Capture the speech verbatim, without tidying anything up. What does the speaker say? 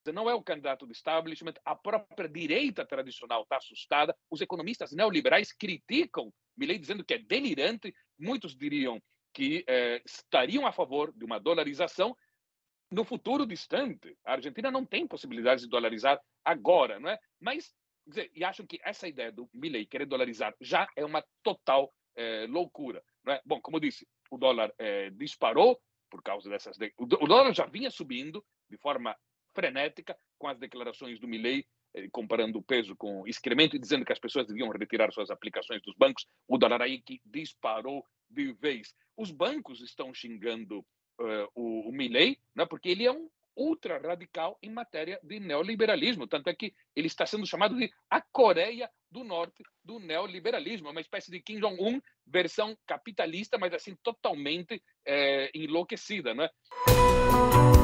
não é o candidato do establishment, a própria direita tradicional está assustada, os economistas neoliberais criticam Milei dizendo que é delirante, muitos diriam que eh, estariam a favor de uma dolarização no futuro distante. A Argentina não tem possibilidade de dolarizar agora, não é? Mas, quer dizer, e acham que essa ideia do Milei querer dolarizar já é uma total eh, loucura, não é? Bom, como eu disse, o dólar eh, disparou por causa dessas... De... O dólar já vinha subindo de forma frenética com as declarações do Milei, eh, comparando o peso com o excremento e dizendo que as pessoas deviam retirar suas aplicações dos bancos. O dólar aí que disparou de vez. Os bancos estão xingando Uh, o, o Milei, né, porque ele é um ultra radical em matéria de neoliberalismo, tanto é que ele está sendo chamado de a Coreia do Norte do neoliberalismo, uma espécie de Kim Jong-un versão capitalista, mas assim totalmente é, enlouquecida, né?